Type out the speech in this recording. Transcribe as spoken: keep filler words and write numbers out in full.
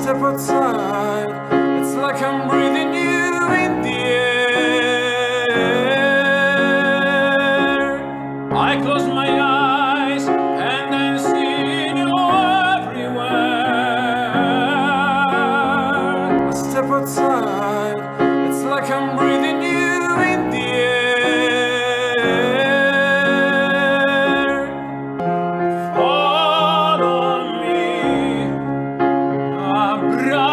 step outside, it's like I'm breathing you in the air. I close my eyes and then see you everywhere. I step outside, it's like I'm breathing you in the air. Follow me, abbracciami.